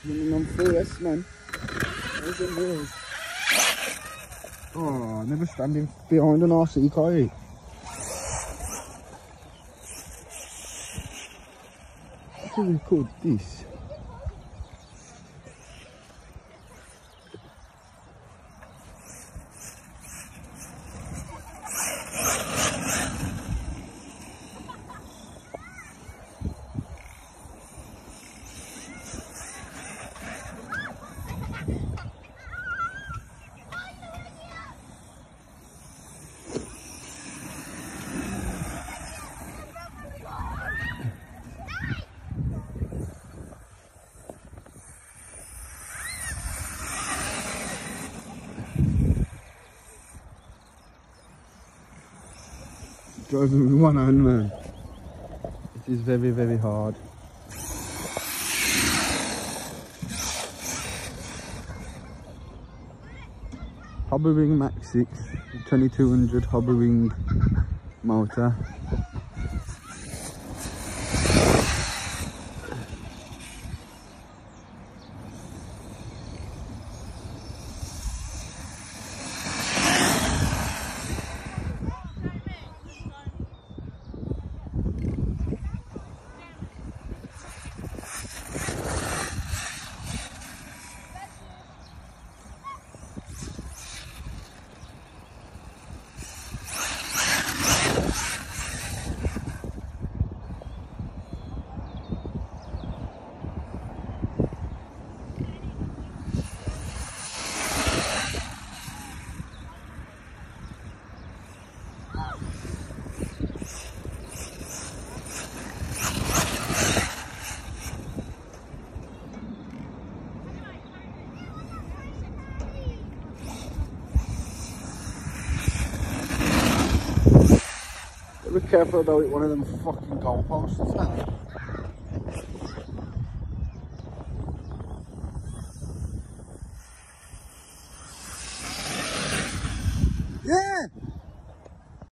Running on 4S, man. Where's the wheels? Oh, never standing behind an RC car. What do we call this? Driving with one hand, man. It is very, very hard. Hobby Ring Max 6, 2200 Hobby Ring motor. Be careful though with one of them fucking goalposts.